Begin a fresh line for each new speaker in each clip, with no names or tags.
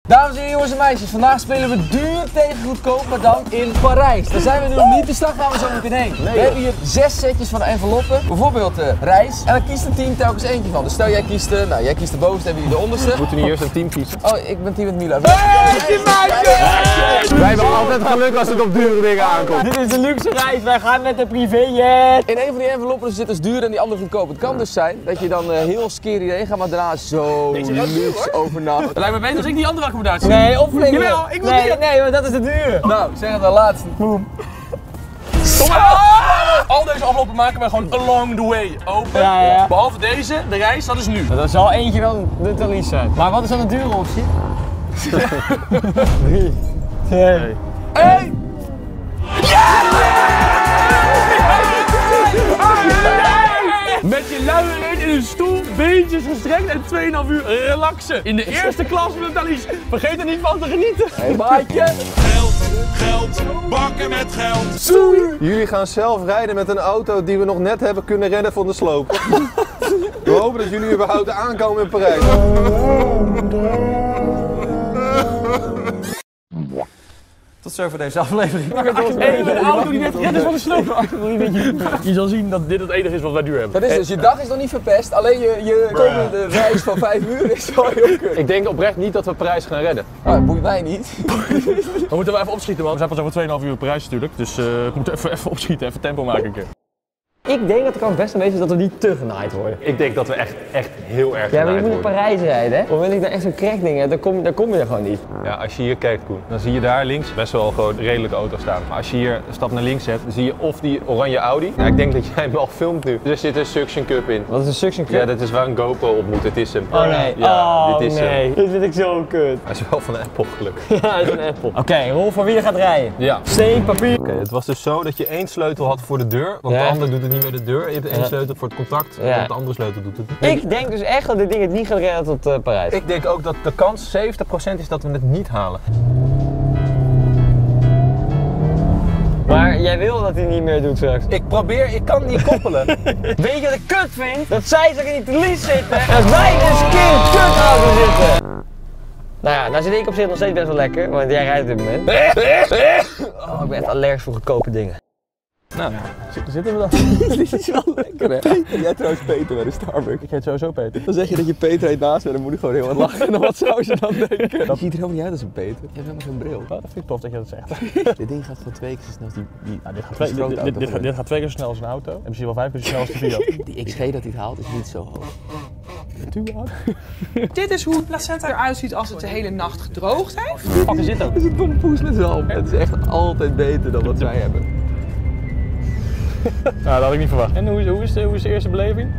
Dames en heren, jongens en meisjes, vandaag spelen we duur tegen goedkoop, maar dan in Parijs. Daar zijn we nu nog niet, dus daar gaan we zo meteen heen. We hebben hier 6 setjes van de enveloppen, bijvoorbeeld reis. En dan kiest een team telkens eentje van. Dus stel jij kiest, jij kiest de bovenste, hebben jullie de onderste.
We moeten nu eerst een team kiezen.
Oh, ik ben team met Milo.
Wij hebben altijd geluk als het op dure dingen aankomt.
Dit is een luxe reis, wij gaan met de privéjet.
In een van die enveloppen zit dus duur en die andere goedkoop. Het kan dus zijn dat je dan heel scary heen gaat, maar daarna zo luxe overnacht.
Het lijkt me beter als ik die andere accommodatie.
Nee, opvliegen.
Jawel, ik wil die.
Nee, maar dat is te duur.
Nou, zeg het dan laatst.
Kom maar. Al deze enveloppen maken wij gewoon along the way open.
Ja.
Behalve deze, de reis, dat is nu.
Dat zal eentje wel de talies zijn. Maar wat is dan de dure optie? 3, 2,
1. Met je luie reet in een stoel, beentjes gestrekt en 2,5 uur relaxen. In de eerste klas met een talies. Vergeet er niet van te genieten.
Hey maatje.
Geld, bakken met geld.
Jullie gaan zelf rijden met een auto die we nog net hebben kunnen redden van de sloop. We hopen dat jullie überhaupt aankomen in Parijs.
Tot zover deze aflevering.
Een auto die net gered is van de sloop. Je zal zien dat dit het enige is wat wij nu hebben.
Dat is dus, je dag is nog niet verpest, alleen je komende reis van 5 uur is wel heel kut.
Ik denk oprecht niet dat we Parijs gaan redden.
Nou, dat boeit mij niet.
We moeten wel even opschieten, man. We zijn pas over 2,5 uur op Parijs natuurlijk. Dus we moeten even opschieten, even tempo maken een keer.
Ik denk dat de kans best een beetje is dat we niet te genaaid worden.
Ik denk dat we echt heel erg
Ja, maar je
genaaid
moet naar
worden.
Parijs rijden, hè? Op het moment dat ik daar echt zo'n crackding heb, dan kom je er gewoon niet.
Ja, als je hier kijkt, Koen, dan zie je daar links best wel gewoon redelijke auto's staan. Maar als je hier een stap naar links hebt, dan zie je of die oranje Audi. Ja, ik denk dat jij hem al filmt nu. Dus er zit een suction cup in.
Wat is een suction cup?
Ja, dat is waar een GoPro op moet. Het is hem.
Oh nee,
Ja, dit is hem.
Dit vind ik zo kut.
Hij is wel van Apple, gelukkig.
Ja, hij is een Apple. Oké, Rolf, voor wie je gaat rijden?
Ja.
Steen, papier.
Oké, het was dus zo dat je één sleutel had voor de deur, want
Ja.
de ander doet het niet met de deur. Je hebt één sleutel voor het contact,
Ja.
want de andere sleutel doet het niet.
Ik denk dus echt dat dit ding het niet gaat redden tot Parijs.
Ik denk ook dat de kans 70% is dat we het niet halen.
Maar jij wil dat hij niet meer doet straks.
Ik kan niet koppelen.
Weet je wat ik kut vind? Dat zij zo in die talies zitten en dat wij dus kind kut auto zitten. Nou ja, nou zit ik op zich nog steeds best wel lekker, want jij rijdt op dit moment. Oh, ik ben echt allergisch voor goedkope dingen.
Nou, zitten we dan?
Dit is wel lekker hè. Jij trouwens Peter bij de Starbucks.
Ik heet sowieso Peter.
Dan zeg je dat je Peter heet naast me, dan moet ik gewoon heel wat lachen. En dan wat zou ze dan denken? Je ziet er helemaal niet uit als een Peter. Je hebt helemaal geen bril.
Dat vind ik tof dat je dat zegt.
Dit ding gaat gewoon 2 keer zo snel als die
Nou, dit gaat 2 keer zo snel als een auto en misschien wel 5 keer zo snel als de Fiat.
Die XG dat hij het haalt is niet zo hoog.
Dit is hoe het placenta eruit ziet als het de hele nacht gedroogd heeft.
Wat is dit dan?
Het is een tompoes met zalm. Het is echt altijd beter dan wat wij hebben.
Nou, dat had ik niet verwacht. En hoe is de eerste beleving?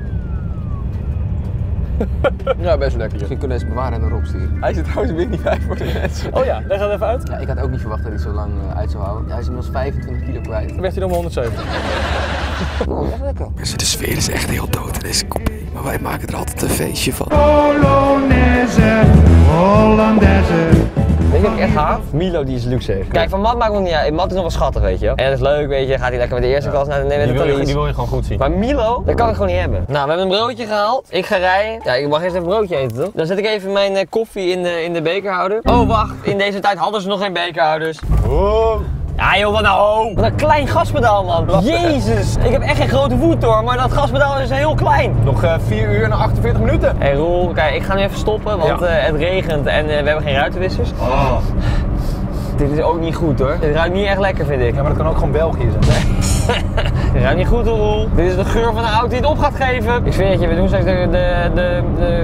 Ja, best lekker. Misschien kunnen we eens bewaren en erop sturen. Hij zit trouwens weer niet bij voor de mensen.
Oh ja, leg het even uit.
Ja, ik had ook niet verwacht dat hij zo lang uit zou houden. Hij is inmiddels 25 kilo kwijt.
Dan werd hij nog maar 170.
Oh, echt lekker.
Dus de sfeer is echt heel dood in deze coupé. Maar wij maken er altijd een feestje van.
Polonaise, Hollandaise.
Weet je wat ik echt haat? Milo die is luxe heeft. Kijk, van Matt maakt nog niet uit. Matt is nog wel schattig, weet je wel. En dat is leuk, weet je. Gaat hij lekker met de eerste klas naar de
Die wil je gewoon goed zien.
Maar Milo, dat kan ik gewoon niet hebben. Nou, we hebben een broodje gehaald. Ik ga rijden. Ja, ik mag eerst even een broodje eten, toch? Dan zet ik even mijn koffie in de bekerhouder. Oh, wacht. In deze tijd hadden ze nog geen bekerhouders.
Oh.
Ja joh, wat nou? Wat een klein gaspedaal, man. Jezus. Ik heb echt geen grote voet hoor, maar dat gaspedaal is heel klein.
Nog 4 uur en 48 minuten.
Hé Roel, kijk, ik ga nu even stoppen, want het regent en we hebben geen ruitenwissers.
Oh.
Dit is ook niet goed hoor. Dit ruikt niet echt lekker, vind ik.
Ja, maar dat kan ook gewoon België zijn.
Dit ruikt niet goed hoor, Roel. Dit is de geur van de auto die het op gaat geven. Ik zweer het je, we doen straks de...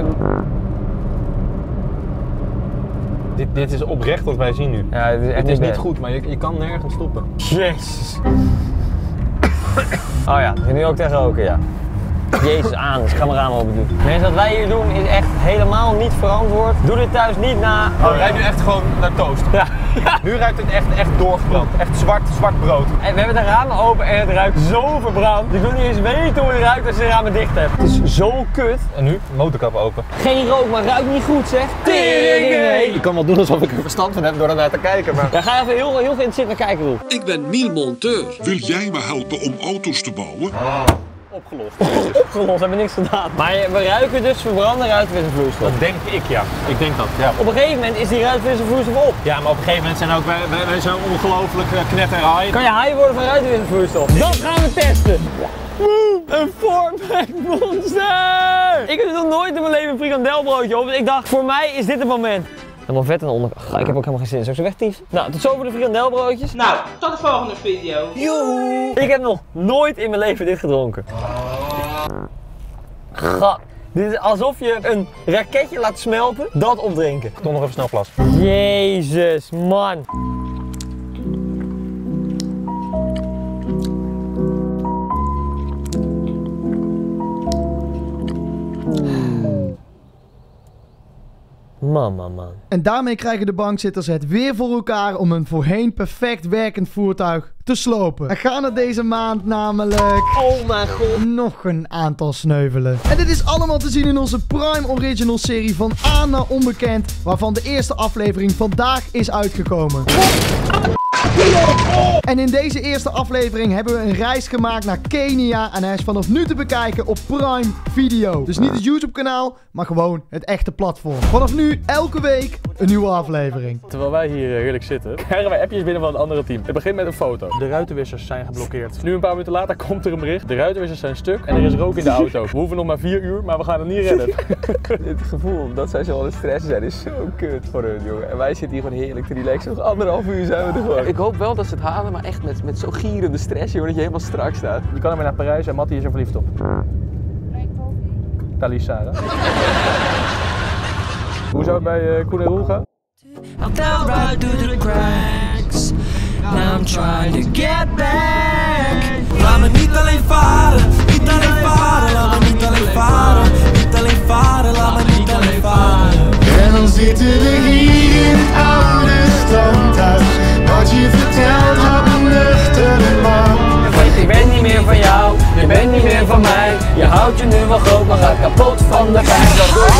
Dit is oprecht wat wij zien nu.
Ja, dit is echt
Het is niet
best.
goed, maar je kan nergens stoppen.
Jezus. Oh ja, ik nu ook tegen roken, ja. Jezus aan, dus ik ga mijn raam open doen. Mensen, wat wij hier doen is echt helemaal niet verantwoord. Doe dit thuis niet na.
Oh, rijdt nu echt gewoon naar toast.
Ja.
Nu ruikt het echt doorgebrand. Echt zwart brood.
En we hebben de ramen open en het ruikt zo verbrand. Je wil niet eens weten hoe het ruikt als je de ramen dicht hebt. Het is zo kut.
En nu, motorkap open.
Geen rook, maar ruikt niet goed zeg. Tering!
Ik kan wel doen alsof ik er verstand van heb door ernaar te kijken, maar...
Ja, ga even heel geïnteresseerd naar kijken, Roel.
Ik ben Miel Monteur.
Wil jij me helpen om auto's te bouwen?
opgelost.
Opgelost, hebben we niks gedaan. Maar we ruiken dus verbrande ruitenwisselvloeistof.
Dat denk ik, ja. Ik denk dat, ja.
Op een gegeven moment is die ruitenwisselvloeistof op.
Ja, maar op een gegeven moment zijn ook wij zijn ongelooflijk knetterhaai.
Kan je high worden van ruitenwisselvloeistof? Dat gaan we testen. Een 4-pack monster! Ik heb nog nooit in mijn leven een frikandelbroodje op, dus ik dacht, voor mij is dit het moment. Helemaal vet aan de onderkant. Ik heb ook helemaal geen zin. Zal ik zo wegtief? Nou, tot zover de frikandelbroodjes.
Nou, tot de volgende video.
Joehoe! Ik heb nog nooit in mijn leven dit gedronken. Dit is alsof je een raketje laat smelten, dat opdrinken.
Toch nog even snel plas.
Jezus, man. Man.
En daarmee krijgen de bankzitters het weer voor elkaar om een voorheen perfect werkend voertuig te slopen. Er gaan er deze maand namelijk...
Oh mijn god.
Nog een aantal sneuvelen. En dit is allemaal te zien in onze Prime Original serie van A naar Onbekend, waarvan de eerste aflevering vandaag is uitgekomen. En in deze eerste aflevering hebben we een reis gemaakt naar Kenia en hij is vanaf nu te bekijken op Prime Video. Dus niet het YouTube kanaal, maar gewoon het echte platform. Vanaf nu elke week een nieuwe aflevering.
Terwijl wij hier heerlijk zitten, krijgen wij appjes binnen van het andere team. Het begint met een foto. De ruitenwissers zijn geblokkeerd. Nu een paar minuten later komt er een bericht. De ruitenwissers zijn stuk en er is rook in de auto. We hoeven nog maar 4 uur, maar we gaan het niet redden.
Het gevoel dat zij zo aan het stressen zijn is zo kut voor hun, jongen. En wij zitten hier gewoon heerlijk te relaxen. Nog 1,5 uur zijn we er gewoon. Ik hoop wel dat ze het halen, maar echt met zo'n gierende stress, jongen, dat je helemaal strak staat.
Je kan er weer naar Parijs en Mattie is er verliefd op. Talisa. Hoe zou het bij Koen en Roel gaan?
I fell right through the cracks. Now I'm trying to get back. Laat me niet alleen varen, niet alleen varen. Laat me niet alleen varen, niet alleen varen. Laat me niet alleen varen.
En dan zitten we hier in het oude standhuis. Wat je vertelt had me nuchter man.
Ik ben niet meer van jou, je bent niet meer van mij. Je houdt je nu wel groot, maar gaat kapot van de pijn.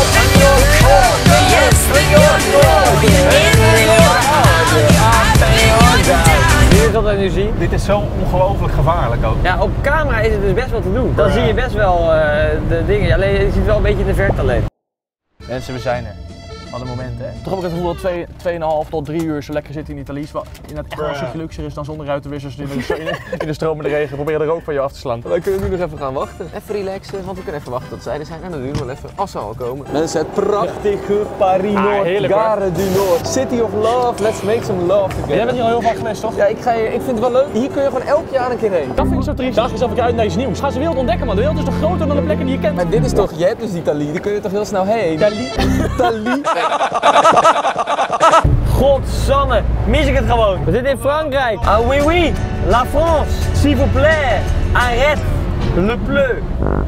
Dit is wat wij nu zien.
Dit is zo ongelooflijk gevaarlijk ook.
Ja, op camera is het dus best wel te doen. Dan zie je best wel de dingen. Alleen je ziet het wel een beetje in de verte alleen.
Mensen, we zijn er. Wat een moment, hè? Toch heb ik het gevoel dat 2,5 tot 3 uur zo lekker zit in Italië. In het echt wel een stukje luxer is dan zonder ruitenwissers in de stromende regen. Probeer er ook van je af te slaan.
Wij kunnen nu nog even gaan wachten. Even relaxen, want we kunnen even wachten tot zij er zijn. En dan doen we wel even, als ze al komen. Mensen, het prachtige Paris Noord, Gare du Nord. City of love, let's make some love together.
Jij bent hier al heel vaak geweest, toch?
Ja, ik vind het wel leuk. Hier kun je gewoon elk jaar een keer heen.
Dat vind ik zo triest. Dacht jezelf een keer uit naar iets nieuws. Ga ze wereld ontdekken, man. De wereld is toch groter dan de plekken die je kent.
Maar dit is toch, je hebt dus Italië, die kun je toch heel snel heen? Italië.
Godsamme, mis ik het gewoon. We zitten in Frankrijk. Ah oui oui, la France, s'il vous plaît, arrête, le pleu.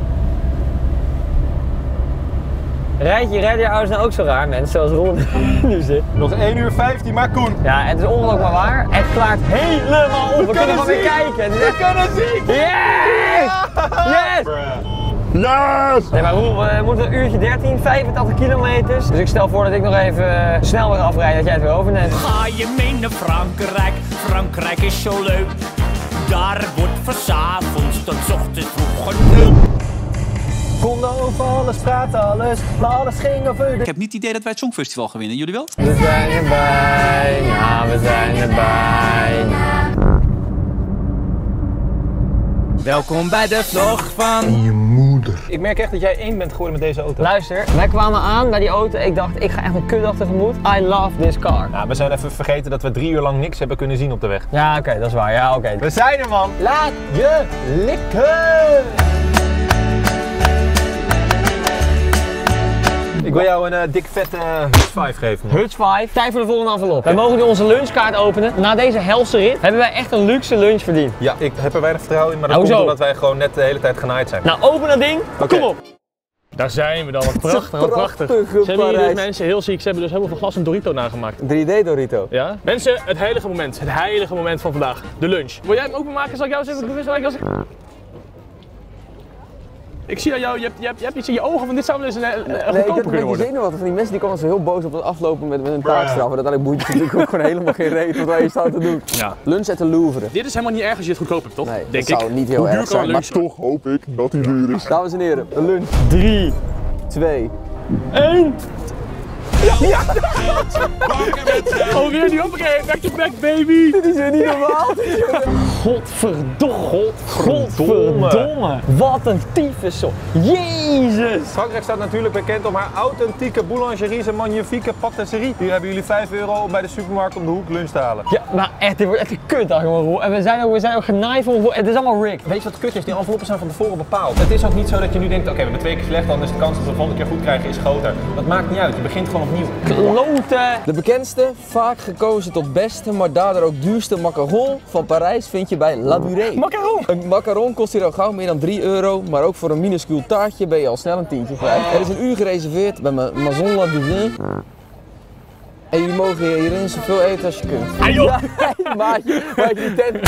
Rijdt je ouders nou ook zo raar, mensen, zoals Ron nu zit?
Nog 1 uur 15, maar Koen.
Ja, het is ongelooflijk maar waar. Het klaart helemaal op. We kunnen gewoon weer kijken.
We kunnen zien.
Yes! Yes!
Yes!
Nee, maar Roel, we moeten een uurtje 13, 85 kilometers. Dus ik stel voor dat ik nog even snel weer afrijd, dat jij het weer overneemt.
Ga je mee naar Frankrijk? Frankrijk is zo leuk. Daar wordt van 's avonds tot 's ochtends vroeg geneukt.
Konden over alles, praten alles, maar alles ging over de...
Ik heb niet het idee dat wij het Songfestival gaan winnen. Jullie wel?
We zijn er bijna, we zijn er bijna.
Welkom bij de vlog van
Je moeder. Ik merk echt dat jij één bent geworden met deze auto.
Luister, wij kwamen aan bij die auto. Ik dacht, ik ga echt een kutdag tegemoet. I love this car.
Nou, we zijn even vergeten dat we 3 uur lang niks hebben kunnen zien op de weg.
Ja, oké, dat is waar. Ja, oké.
We zijn er, man.
Laat je likken!
Ik wil jou een dik vette Hutch 5 geven, man.
Hutch 5. Tijd voor de volgende envelop. Wij mogen nu onze lunchkaart openen. Na deze helse rit hebben wij echt een luxe lunch verdiend.
Ja, ik heb er weinig vertrouwen in, maar dat komt omdat wij gewoon net de hele tijd genaaid zijn.
Nou, open dat ding. Kom op.
Daar zijn we dan. Wat prachtig, wat prachtig. Ze hebben hier dus mensen heel ziek. Ze hebben dus helemaal van glas een Dorito nagemaakt.
3D Dorito.
Ja? Mensen, het heilige moment. Het heilige moment van vandaag. De lunch. Wil jij hem openmaken? Zal ik jou eens even doen? Ik zie aan jou, je hebt iets in je ogen van dit zou wel eens een goedkoper
ik heb een
kunnen
beetje
worden.
zenuwachtig van die mensen die komen zo heel boos op het aflopen met een taakstraf. En uiteindelijk boeit het natuurlijk ook gewoon helemaal geen reet wat je staat te doen.
Ja.
Lunch at the Louvre.
Dit is helemaal niet erg als je het goedkoop hebt, toch?
Nee,
denk
dat zou niet heel erg zijn, maar
Toch hoop ik dat hij duur is.
dames en heren, een lunch.
3,
2.
1.
Oh, weer niet opgegeven. Back to back, baby.
Dit is weer niet normaal.
Godverdomme. Wat een tyfus. Jezus.
Frankrijk staat natuurlijk bekend om haar authentieke boulangerie en magnifieke patisserie. Hier hebben jullie €5 om bij de supermarkt om de hoek lunch te halen.
Ja, maar echt, dit wordt echt een kutdag, jongen. En we zijn ook genaaid voor. Het is allemaal rigged.
Weet je wat kut is? Die enveloppen zijn van tevoren bepaald. Het is ook niet zo dat je nu denkt, oké, we hebben 2 keer slecht, dan is de kans dat we de volgende keer goed krijgen is groter. Dat maakt niet uit, je begint gewoon opnieuw.
Kloten.
De bekendste, vaak gekozen tot beste, maar daardoor ook duurste macaron van Parijs vind je bij La Durée.
Macaron.
Een macaron kost hier al gauw meer dan €3, maar ook voor een minuscuul taartje ben je al snel een tientje kwijt. Er is een uur gereserveerd bij Maison La Durée. En jullie mogen hierin zoveel eten als je kunt.
Ah, joh.
Ja, maatje, die tent.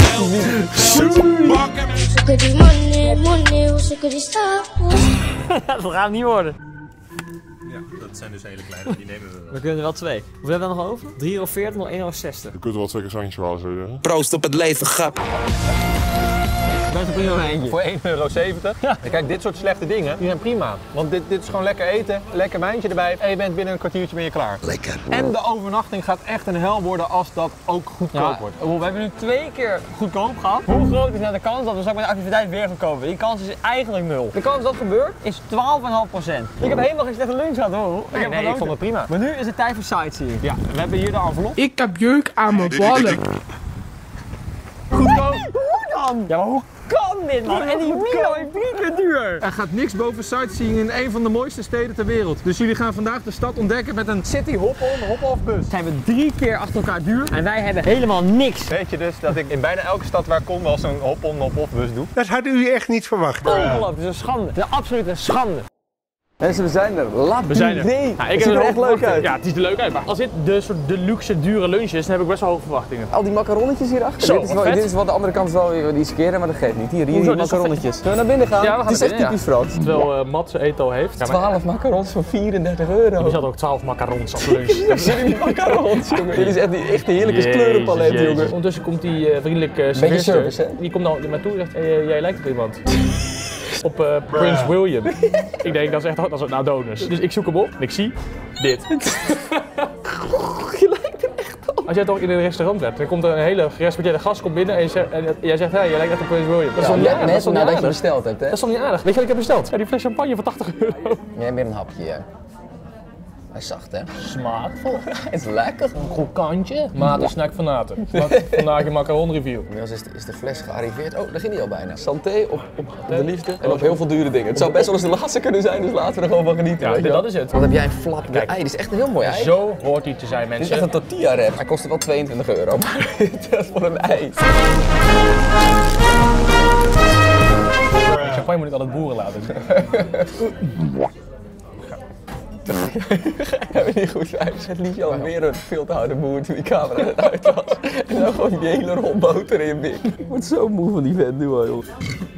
Dat gaat niet worden.
Ja, dat zijn dus hele kleine, die nemen we wel.
We kunnen er wel 2. Hoeveel hebben we dan nog over? €3,40, nog €1,60.
Je kunt wel 2 keer Santje halen, zou je zeggen.
Proost op het leven, grap.
Best een prima eentje.
Voor €1,70. Ja. Kijk, dit soort slechte dingen, die zijn prima. Want dit is gewoon lekker eten, lekker wijntje erbij en je bent binnen een kwartiertje ben je klaar.
Lekker.
En de overnachting gaat echt een hel worden als dat ook goedkoop wordt.
We hebben nu 2 keer goedkoop gehad. Hoe groot is nou de kans dat we straks met de activiteit weer goedkoop worden? Die kans is eigenlijk 0. De kans dat gebeurt is 12,5%. Ik heb helemaal geen slechte lunch gehad hoor.
Nee, ik vond het prima.
Maar nu is het tijd voor sightseeing.
Ja, we hebben hier de envelop.
Ik heb jeuk aan mijn ballen.
Goedkoop. Hoe dan? Ja, maar hoe kan dit man? En die Milo is 3 keer duur.
Er gaat niks boven sightseeing in een van de mooiste steden ter wereld. Dus jullie gaan vandaag de stad ontdekken met een city hop-off bus.
Zijn we 3 keer achter elkaar duur en wij hebben helemaal niks.
Weet je dus dat ik in bijna elke stad waar ik kom wel zo'n hop-on, hop-off bus doe?
Dat hadden jullie echt niet verwacht.
Ongelooflijk, het is een schande. Het is absoluut een schande.
Mensen, we zijn er. La
We zijn er.
Durée.
Ja,
Het ziet er echt leuk uit.
Ja, het ziet er leuk uit. Maar als dit de soort deluxe dure lunch is, dan heb ik best wel hoge verwachtingen.
Al die macaronnetjes hierachter.
Zo,
Dit is wel,
vet.
dit is wel de andere kant wel weer die skeren, maar dat geeft niet. Hier die macaronnetjes. Zullen we naar binnen gaan?
Ja, we gaan
het is
naar
echt
binnen,
typisch Frans.
Terwijl Mats zijn eten al heeft. Ja,
12 macarons voor €34.
Die hadden ook 12 macarons als lunch.
Dat zijn die macarons, jongen. Dit is echt die echt een heerlijke kleurenpalet, jongen.
Ondertussen komt die vriendelijke
Beetje
serveerster.
service, hè?
Die komt naar mij toe en zegt, jij lijkt op iemand. Op Prins William. Ik denk, dat is echt dat is een Adonis. Dus ik zoek hem op en ik zie dit.
Je lijkt er echt op.
Als jij toch in een restaurant bent, dan komt er een hele gerespecteerde gast komt binnen en jij zegt, hey, jij lijkt echt op Prins William. Dat is toch niet aardig? Dat is toch niet
nadat je
aardig?
besteld hebt, hè?
Dat is toch niet aardig? Weet je wat ik heb besteld? Ja, die fles champagne van €80.
Jij meer een hapje, ja. Hij is zacht, hè?
Smaakvol.
Het is lekker.
Een krokantje. Maat, snack van Naten. Vandaag een macaron review.
Inmiddels is de fles gearriveerd. Oh, daar ging hij al bijna. Santé op de liefde en op heel veel dure dingen. Het zou best wel eens de laatste kunnen zijn, dus laten we er gewoon van genieten.
Ja,
weet je wel.
dat is het.
Wat heb jij een flap
Kijk.
ei? Dit is echt een heel mooi ei.
Zo hoort hij te zijn,
Dit is
mensen.
echt een tortilla wrap. Hij kostte wel €22. Maar dat is voor een ei.
Champagne moet ik altijd boeren laten.
Heb je niet goed wijs. Het liet je al weer een veel te harde boer toen die camera net uit was. En dan gewoon die hele rol boter in je bik. Ik word zo moe van die vent nu al, joh.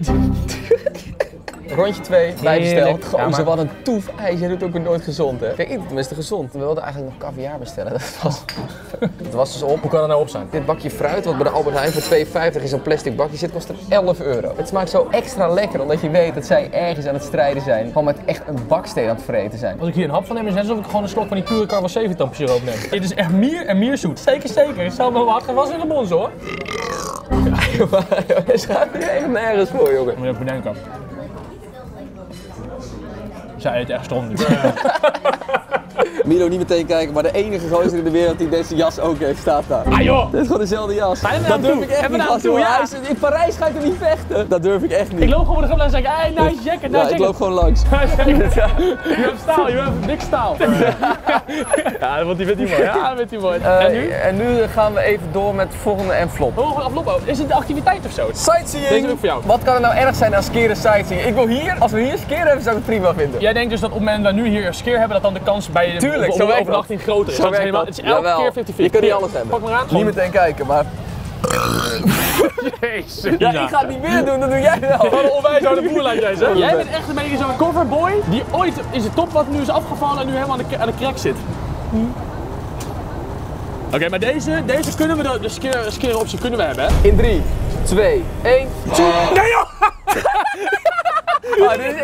Rondje 2, bijbesteld.
Heerlijk.
Gozer,
Ja, maar-
wat een toef ijs. Jij doet ook weer nooit gezond, hè? Kijk, ik doe tenminste gezond. We wilden eigenlijk nog caviar bestellen. Dat was dus op.
Hoe kan het nou op zijn?
Dit bakje fruit, wat bij de Albert Heijn voor €2,50 in zo'n plastic bakje zit, kost er €11. Het smaakt zo extra lekker, omdat je weet dat zij ergens aan het strijden zijn. Gewoon met echt een baksteen aan het vreten zijn.
Als ik hier een hap van neem, is het net alsof ik gewoon een slok van die pure Carvel 7 siroop neem. Dit is echt meer en meer zoet. Zeker. Het zou me wel hard gewassen in de bons, hoor.
Je schaamt je echt nergens voor, jongen.
Moet je even bedenken. Zij eet echt stom nu.
Milo, niet meteen kijken, maar de enige gozer in de wereld die deze jas ook heeft, staat daar.
Ah joh!
Dit is gewoon dezelfde jas.
Ga je naar
Dat
hem
durf
toe?
ik echt
Even
niet,
naar hem
gast,
toe,
jongen.
ja.
Hij is- in Parijs ga je er niet vechten. Dat durf ik echt niet.
Ik loop gewoon voor de glas en zeg, hey, nice jacket, nice
Ja,
jacket.
ik loop gewoon langs.
Je hebt staal, je hebt dik staal. Ja, dat vindt hij mooi. Ja, dat vindt hij mooi. En nu?
En nu gaan we even door met het volgende envelop.
Oh, gewoon aflopen. Is het de activiteit of zo?
Sightseeing!
Deze doe ik voor jou.
Wat kan er nou erg zijn aan skeren sightseeing? Ik wil hier, als we hier skeren hebben, zou ik het prima vinden.
Jij denkt dus dat op het moment dat we nu hier een skeer hebben, dat dan de kans bij de
Tuurlijk,
op
zo werkt
overnachting groter is.
Zo
Dat is
werkt
helemaal,
dat.
het is elke
Jawel.
keer 50-50.
Je kunt niet
Hier,
alles hebben.
Pak maar aan.
Niet meteen kijken, maar
Jezus.
Ja, ik ga het niet meer doen, dat doe jij wel.
Wat een onwijs oude boer laat jij zeggen. Jij bent echt een beetje zo'n coverboy die ooit in zijn top wat nu is afgevallen en nu helemaal aan de crack zit. Oké, maar deze kunnen we de scare optie kunnen we hebben, hè?
In 3, 2, 1.
Nee joh!
Oh, dit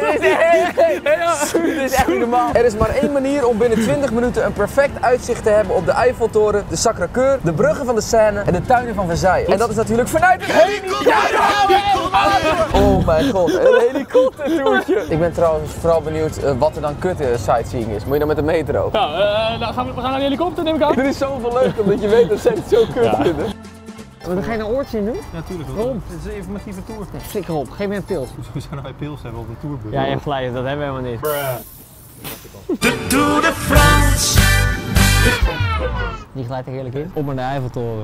is echt niet normaal. Er is maar één manier om binnen 20 minuten een perfect uitzicht te hebben op de Eiffeltoren, de Sacré-Cœur, de bruggen van de Seine en de tuinen van Versailles. En dat is natuurlijk vanuit het helikopter! Oh mijn god, een helikoptertoertje. Ik ben trouwens vooral benieuwd wat er dan kut sightseeing is. Moet je dan met de metro?
Nou, we gaan naar de helikopter, neem ik aan.
Dit is zoveel leuk omdat je weet dat zij het zo kut vinden.
Maar ga je een oortje in doen?
Ja, natuurlijk.
Waarom?
Het is een informatieve tour.
Nee, flikker op, geef me een pils.
We zouden wij pils hebben op de tourbus.
Ja, je hebt gelijk, dat hebben we helemaal niet.
De Tour de France.
Die glijdt er heerlijk in. Op naar de Eiffeltoren.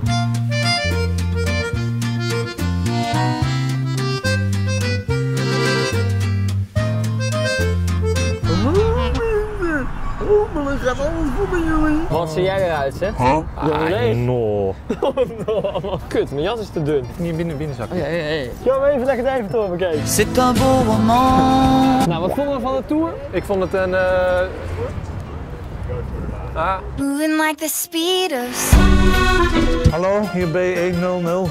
Gaat alles goed met jullie?
Wat zie jij eruit, zeg?
No.
Kut, mijn jas is te dun.
Niet binnenzak.
Oh, ja. Gaan we even lekker de Eiffeltoren bekijken.
C'est un beau moment.
Nou, wat vonden we van de tour?
Ik vond het een...
Moving like the speed of sound.
Hallo, hier B100.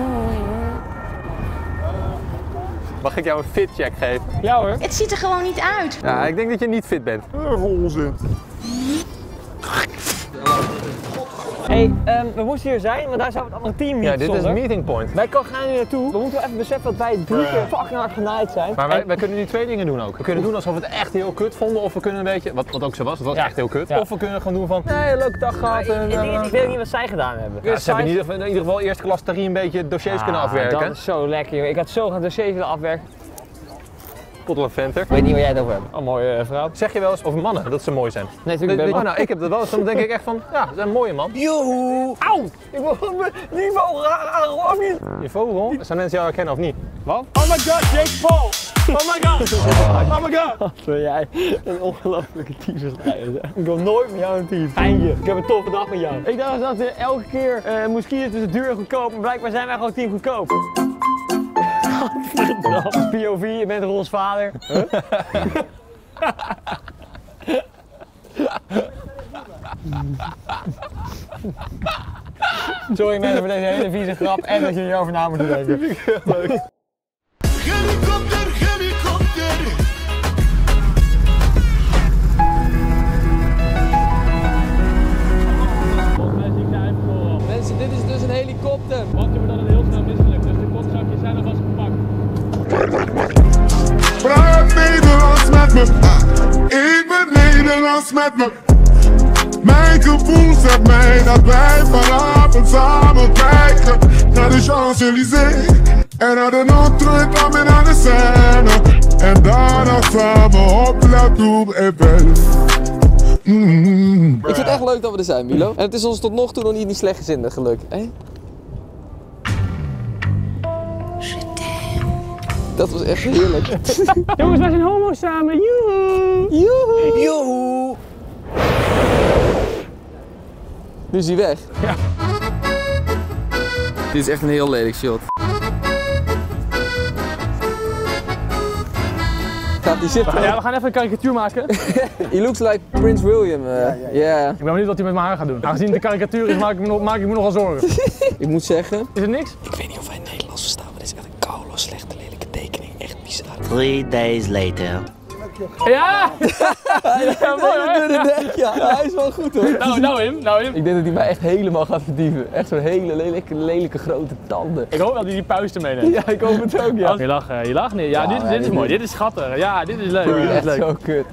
Mag ik jou een fitcheck geven?
Ja hoor.
Het ziet er gewoon niet uit.
Ja, ik denk dat je niet fit bent.
Hey, we moesten hier zijn, maar daar zou het andere team niet
Ja, dit is
zonder.
een meeting point.
Wij gaan hier naartoe. We moeten wel even beseffen dat wij 3 keer fucking hard genaaid zijn.
Maar wij kunnen nu 2 dingen doen ook. We kunnen doen alsof we het echt heel kut vonden, of we kunnen een beetje, wat ook zo was, het was echt heel kut.
Ja.
Of we kunnen gewoon doen van, nee, leuke dag gehad.
Ik weet niet wat zij gedaan hebben.
Ja, ze hebben in ieder geval eerste klas Tarie een beetje dossiers kunnen afwerken.
Dat is zo lekker, joh. Ik had zo gaan dossiers willen afwerken.
Pottelventer.
Ik weet niet waar jij het over hebt. Oh, mooie vrouw.
Zeg je wel eens over mannen dat ze mooi zijn?
Nee, natuurlijk ben
nou, ik heb dat wel eens. Dan denk ik echt van, ja, ze zijn een mooie man.
Joehoe! Auw! Ik wil niet vogel aan niet.
Je vogel? Zijn mensen jou herkennen of niet?
Wat? Oh my god, Jake Paul! Oh my god! Oh my god!
Wat ben jij een ongelofelijke tyfusleider. Ik wil nooit met jou een team. Eindje, ik heb een toffe dag met jou. Ik dacht dat we elke keer moest kiezen tussen duur en goedkoop, maar blijkbaar zijn wij gewoon team goedkoop. POV, je bent Rol's vader. Huh? Sorry mensen voor deze hele vieze grap en dat je hierover na moet denken.
Helikopter, helikopter.
Mensen, dit is dus een helikopter.
Want je wordt dan heel snel misselijk, dus de kotzakjes zijn alvast gepakt.
Praat Nederlands met me. Ik ben Nederlands met me. Mijn gevoel zegt mij dat wij vanavond samen kijken naar de Champs-Élysées en naar de Notre-Dame en naar de Seine. En daarna samen op La Tour Eiffel.
Ik vind het echt leuk dat we er zijn, Milo. En het is ons tot nog toe nog niet slecht gezind gelukt. Dat was echt heerlijk.
Jongens, wij zijn homo samen. Joehoe!
Joehoe! Joehoe! Nu is hij weg.
Ja.
Dit is echt een heel lelijk shot. Gaat die zitten?
Ja, we gaan even een karikatuur maken.
He looks like Prince William. Yeah.
Ik ben benieuwd wat hij met mijn haar gaat doen. Aangezien het de karikatuur is, maak ik me nogal zorgen.
Ik moet zeggen...
Is er niks?
Ik weet niet of wij Nederlands verstaan, maar dit is echt een koude, slechte, lelijke tekening. Echt bizar.
3 days later.
Ja!
Ja, mooi hè? Ja, hij is wel goed hoor.
Nou Im.
Ik denk dat hij mij echt helemaal gaat verdieven. Echt zo'n hele lelijke grote tanden.
Ik hoop dat hij die puisten meeneemt.
Ja, ik hoop het ook, ja.
Je lacht niet. Ja, dit is mooi. Dit is schattig. Ja, dit is leuk. Dit is leuk.
Zo kut.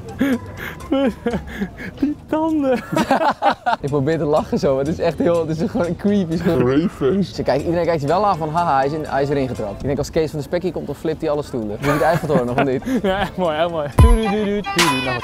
Die tanden.
Ik probeer te lachen zo, maar het is echt heel, het is gewoon een creepy. Iedereen kijkt je wel aan van haha, hij is erin getrapt. Ik denk als Kees van de Spekkie komt, dan flipt hij alle stoelen. Moet je het Eiffeltoren nog of niet?
Ja, echt mooi, heel mooi. Nou,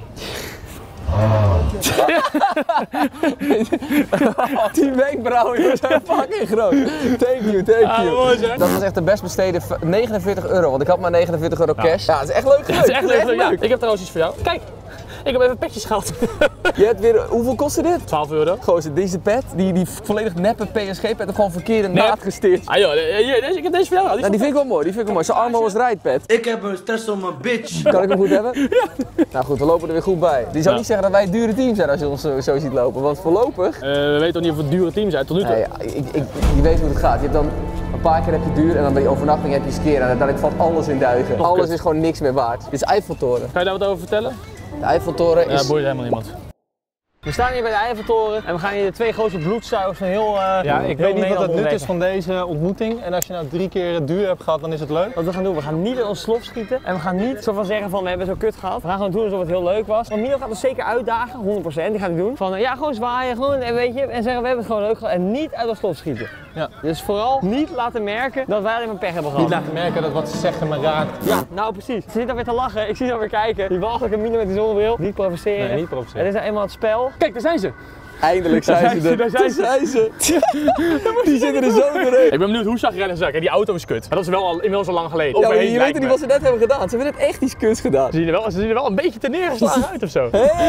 die wenkbrauwen zijn fucking groot. Thank you. Dat was echt de best besteden €49, want ik had maar €49 cash. Ja, het is echt leuk gelukt.
Het is echt leuk. Ja, ik heb trouwens iets voor jou. Kijk. Ik heb even petjes gehad.
Je hebt weer, hoeveel kostte dit?
12 euro.
Gozer, deze pet, die volledig neppe PSG-pet, heb gewoon verkeerde naad gesteerd.
Ah joh, ik heb deze voor jou.
Die vind ik wel mooi, die vind ik wel mooi. Zijn arm was right pet.
Ik heb een stress om mijn bitch.
Kan ik hem goed hebben? Ja. Nou goed, we lopen er weer goed bij. Die zou niet zeggen dat wij het dure team zijn als je ons zo ziet lopen, want voorlopig...
we weten toch niet of het dure team zijn tot nu toe?
Nee, je weet hoe het gaat. Je hebt dan een paar keer heb je duur en dan bij die overnachting heb je skiën en uiteindelijk valt alles in duigen. Alles is gewoon niks meer waard. Dit is Eiffeltoren.
Kan je daar wat over vertellen?
De Eiffeltoren is...
Ja, boeit helemaal niemand. We staan hier bij de Eiffeltoren en we gaan hier de 2 grootste bloedzuigers van heel
ja, ik weet niet wat het nut is van deze ontmoeting. En als je nou 3 keer het duur hebt gehad, dan is het leuk.
Wat we gaan doen, we gaan niet in ons slof schieten. En we gaan niet zo van zeggen van we hebben zo kut gehad. We gaan gewoon doen alsof het heel leuk was. Want Milo gaat ons zeker uitdagen, 100%. Die gaat hij doen. Van ja, gewoon zwaaien, gewoon en weet je. En zeggen we hebben het gewoon leuk gehad. En niet uit ons slof schieten.
Ja.
Dus vooral niet laten merken dat wij alleen maar pech hebben gehad.
Niet laten merken dat wat ze zeggen me raakt.
Ja, nou precies. Ze zit alweer te lachen. Ik zie ze alweer kijken. Die walgelijke Milo met die zonnebril. Niet provoceren.
Nee, niet provoceren.
Het is nou eenmaal het spel. Kijk, daar zijn ze.
Eindelijk zijn ze er.
Daar zijn ze.
Die zitten er zo doorheen.
Ik ben benieuwd hoe chagrijnig ze zijn. Die auto is kut. Maar dat is wel al inmiddels al lang geleden.
Ja, maar je weet niet wat ze net hebben gedaan. Ze hebben net echt iets kuts gedaan.
Ze zien er wel een beetje te neergeslagen uit of zo.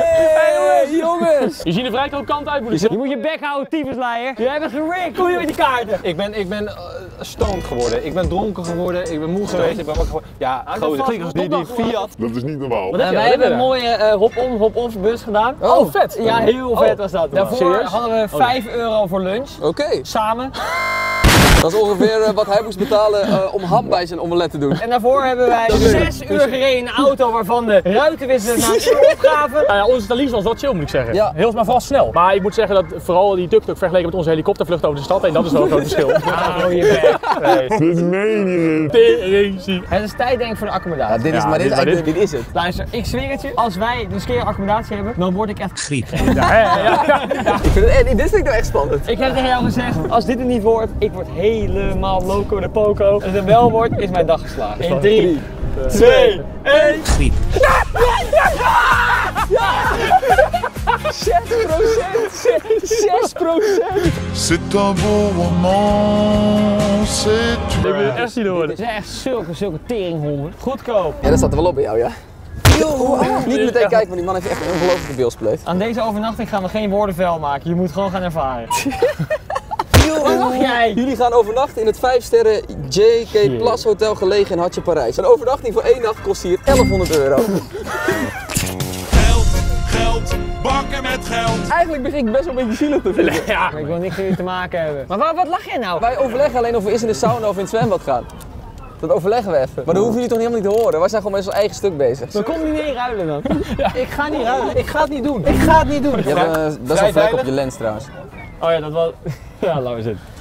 Hey jongens!
Je ziet er vrij krokant uit, moet
je moet je bek houden, tyfusleier. Jij bent gerikt. Kom je met die kaarten?
Ik ben stoned geworden. Ik ben dronken geworden. Ik ben moe geweest. Ik ben wakker geworden. Ja, die Fiat.
Dat is niet normaal.
Wij hebben een mooie hop-on bus gedaan.
Oh,
vet. Ja, heel vet was dat. Daarvoor hadden we 5 euro voor lunch.
Oké.
Samen.
Dat is ongeveer wat hij moest betalen om ham bij zijn omelet te doen.
En daarvoor hebben wij 6 uur gereden in een auto waarvan de ruitenwissers naar een opgaven.
Nou ja, onze Thalys was wel chill, moet ik zeggen.
Ja.
Heel maar vooral snel. Maar ik moet zeggen dat vooral die tuk-tuk vergeleken met onze helikoptervlucht over de stad heen, dat is wel een groot verschil.
Oh, je bek.
Nee.
Dit meen je niet.
Het is tijd denk ik voor de accommodatie.
Ja, dit is het.
Luister, ik zweer het je, als wij dus keer accommodatie hebben, dan word ik echt griep.
Ja. Dit vind ik nou echt spannend.
Ik heb tegen jou gezegd, als dit er niet wordt, ik word helemaal loco de poco. Als het er wel wordt, is mijn dag geslagen. In 3, 2, 1.
Griep.
Ja! 6%! 6%!
C'est un beau roman, c'est
Ik wil het echt zien horen.
Het zijn echt zulke teringhonden. Goedkoop.
Ja, dat staat er wel op bij jou, ja. Niet meteen kijken, maar die man heeft echt een ongelooflijke beeldsplate.
Aan deze overnachting gaan we geen woordenvel maken. Je moet gewoon gaan ervaren. Wat mag jij?
Jullie gaan overnachten in het 5-sterren JK Plus Hotel gelegen in Hartje, Parijs. Een overnachting voor 1 nacht kost hier €1100.
geld, bakken met geld.
Eigenlijk begin ik best wel een beetje zielig te vinden.
Ja, ik wil niks met u te maken hebben. Maar wat lach jij nou?
Wij overleggen alleen of we eerst in de sauna of in het zwembad gaan. Dat overleggen we even. Maar dat hoeven jullie toch helemaal niet te horen? Wij zijn gewoon met ons eigen stuk bezig.
Dan kom je niet ruilen dan. Ja. Ik ga niet ruilen. Ik ga het niet doen. Ik ga het niet doen.
Je hebt best wel een vlek op je lens trouwens.
Oh ja, dat was... Ja, laten we zitten.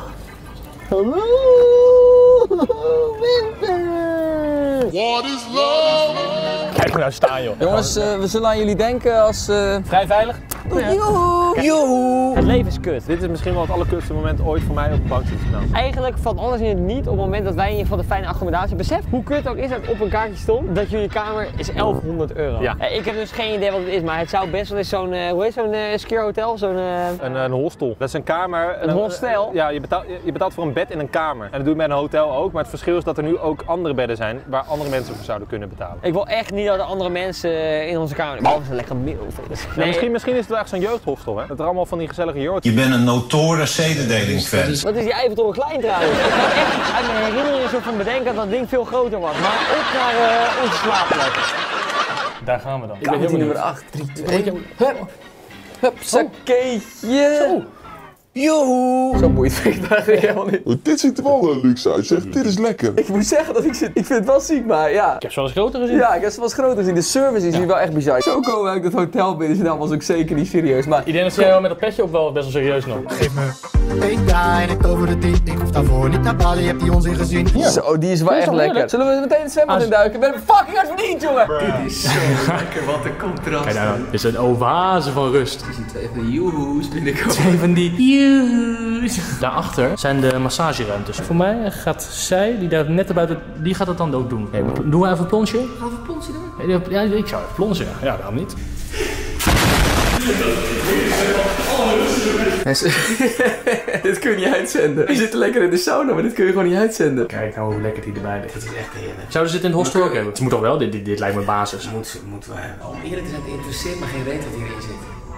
What is love?
Kijk me nou staan, joh.
Jongens, we zullen aan jullie denken als...
Vrij veilig.
Joehoe!
Het leven is kut.
Dit is misschien wel het allerkutste moment ooit voor mij op de bank zitten staan.
Eigenlijk valt alles in het niet op het moment dat wij in ieder geval de fijne accommodatie besef. Hoe kut ook is dat op een kaartje stond dat jullie kamer is €1100.
Ja.
Ik heb dus geen idee wat het is, maar het zou best wel eens zo'n, hoe heet zo'n skierhotel? Zo'n...
Een hostel. Dat is een kamer.
Een hostel?
Ja, je betaalt voor een bed in een kamer. En dat doe je bij een hotel ook. Maar het verschil is dat er nu ook andere bedden zijn waar andere mensen voor zouden kunnen betalen.
Ik wil echt niet dat er andere mensen in onze kamer... Behalve een lekker middel.
Nee, misschien is het wel echt zo'n jeugdhostel, hè? Dat er allemaal van die gezellige jeugd.
Je bent een notoire zedendelingsfans.
Wat is die Eiffeltoren klein trouwens? Ik kan echt uit mijn herinnering zo van bedenken dat dat ding veel groter was. Maar op naar onze slaapplek.
Daar gaan we dan.
Ik ben heel nummer 8, 3, 2, 1. Hup! Hup, zakkeetje! Joehoe! Zo boeit vind ik het eigenlijk helemaal niet.
Dit ziet er wel luxe uit, zeg. Dit is lekker.
Ik moet zeggen dat ik vind het wel ziek, maar ja.
Ik heb ze wel eens groter gezien.
Ja, ik heb ze wel eens groter gezien. De service is hier wel echt bizar. Zo komen we uit het hotel binnen, is nou was ook zeker niet serieus. Maar
Ik denk dat jij wel met dat petje op wel best wel serieus nog.
Geef me PK en ik tover de 10. Ik hoef daarvoor niet naar Bali, je hebt die onzin gezien.
ja. Zo, die is wel echt lekker. Zullen we meteen het zwembad induiken? We hebben fucking hard verdiend, jongen!
Dit is zo lekker, wat een contrast.
Kijk nou, dit is een oase van rust.
Je ziet 2 van die joehoes binnenkomen.
2 van die joehoes. Daarachter zijn de massageruimtes. Voor mij gaat zij, die daar net buiten, die gaat het dan ook doen. Hey, doen we even een plonsje?
Gaan we een plonsje doen?
Ja, ik zou even plonsen. Ja, waarom niet?
Dit kun je niet uitzenden. We zitten lekker in de sauna, maar dit kun je gewoon niet uitzenden.
Kijk nou hoe lekker die erbij ligt.
Het is echt heerlijk.
Zouden ze dit in het hostel ook hebben? Ze moet toch wel, dit lijkt me basis.
Moeten we hebben. Om eerlijk te zijn, het interesseert me geen reet wat hierin zit.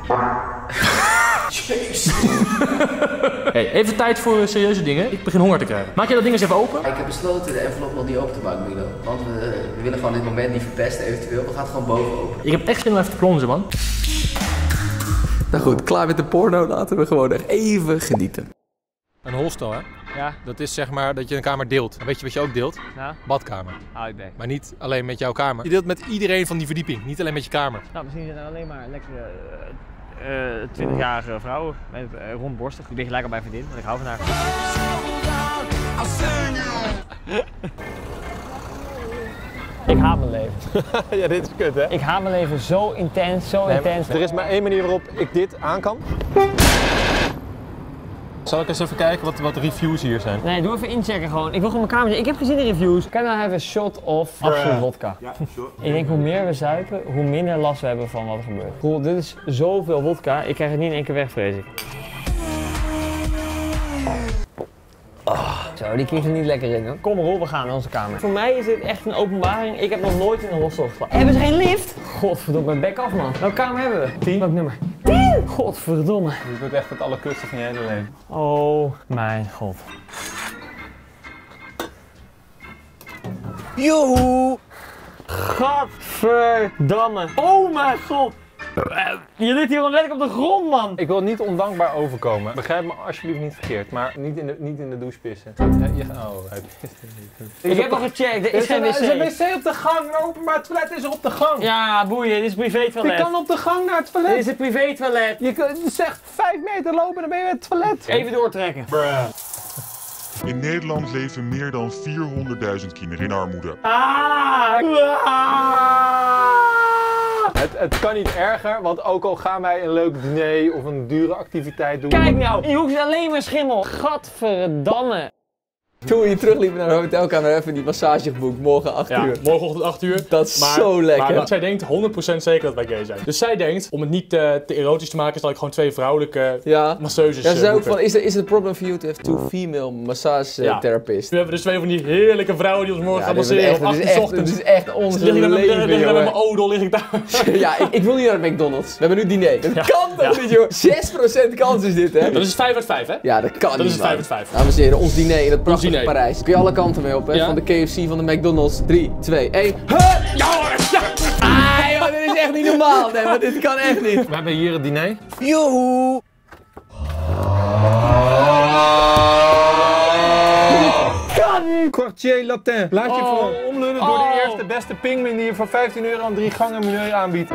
Jezus.
Hey, even tijd voor serieuze dingen. Ik begin honger te krijgen. Maak je dat ding eens even open?
Ik heb besloten de envelop nog niet open te maken, Milo. Want we willen gewoon dit moment niet verpesten eventueel. We gaan het gewoon boven open.
Ik heb echt zin om even te plonzen, man.
Nou goed, klaar met de porno. Laten we gewoon echt even genieten.
Een hostel, hè?
Ja.
Dat is zeg maar dat je een kamer deelt. Weet je wat je ook deelt?
Ja.
Badkamer.
Ah, nee.
Maar niet alleen met jouw kamer. Je deelt met iedereen van die verdieping, niet alleen met je kamer.
Nou, misschien zijn er alleen maar lekkere 20-jarige vrouwen met rondborstig. Ik ben gelijk al bij vriendin, want ik hou van haar. Ik haat mijn leven.
Ja, dit is kut, hè?
Ik haat mijn leven zo intens, zo intens.
Er is maar één manier waarop ik dit aan kan. Zal ik eens even kijken wat de reviews hier zijn?
Nee, doe even inchecken gewoon. Ik wil gewoon mijn kamer zien. Ik heb gezien de reviews. Can I have a shot of absolute vodka?
Ja, sure.
Ik denk hoe meer we zuipen, hoe minder last we hebben van wat er gebeurt. Cool, dit is zoveel vodka. Ik krijg het niet in één keer weg, vrees ik. Zo, die klinkt er niet lekker in, hoor. Kom maar op, we gaan naar onze kamer. Voor mij is dit echt een openbaring. Ik heb nog nooit in een hostel geslapen. Hebben ze geen lift? Godverdomme, mijn bek af, man. Welke kamer hebben we? 10. Welk nummer? 10! Godverdomme.
Dit wordt echt het allerkutste van je hele leven.
Oh mijn god.
Joehoe!
Godverdamme. Oh mijn god. Je ligt hier gewoon letterlijk op de grond, man.
Ik wil niet ondankbaar overkomen. Begrijp me alsjeblieft niet verkeerd, maar niet in de douche pissen. Oh, hij pist er niet.
Ik heb al gecheckt, er is geen wc.
Er is een wc op de gang, een openbaar toilet is er op de gang.
Ja, boeien, dit is een privé toilet.
Je kan op de gang naar het toilet.
Dit is een privé toilet.
Je zegt 5 meter lopen en dan ben je bij het toilet.
Even doortrekken.
In Nederland leven meer dan 400.000 kinderen in armoede.
Het kan niet erger, want ook al gaan wij een leuk diner of een dure activiteit doen.
Kijk nou, je hoeft alleen maar schimmel. Gadverdamme.
Toen we hier terugliepen naar de hotelkamer, even die massage geboekt. Morgen 8 uur.
Morgenochtend 8 uur.
Dat is zo lekker.
Maar zij denkt 100% zeker dat wij gay zijn. Dus zij denkt, om het niet te erotisch te maken, zal ik gewoon 2 vrouwelijke masseuses
Ja, ze zei ook
boeken.
van, is het een problem for you to have 2 female massage therapists?
We hebben dus 2 van die heerlijke vrouwen die ons morgen gaan masseren om 8 uur 's ochtends.
Dit is echt onze leven,
Lig ik met mijn odel, lig ik daar.
Ja, ik wil niet naar de McDonald's. We hebben nu diner. Dat kan toch niet, joh? 6% kans is dit, hè?
Dat is 5 uit 5, hè?
Ja, dat kan niet.
Dat is 5 uit 5.
Dames en heren, ons diner in het prachtige Parijs. Kun je alle kanten mee op, hè? Ja. Van de KFC, van de McDonald's. 3, 2, 1. Ah, joh, dit is echt niet normaal. Nee, maar dit kan echt niet.
We hebben hier het diner.
Joehoe!
Quartier Latin. Laat je voor omlullen door de eerste beste pingwin die je voor €15 een 3 gangen menu aanbiedt.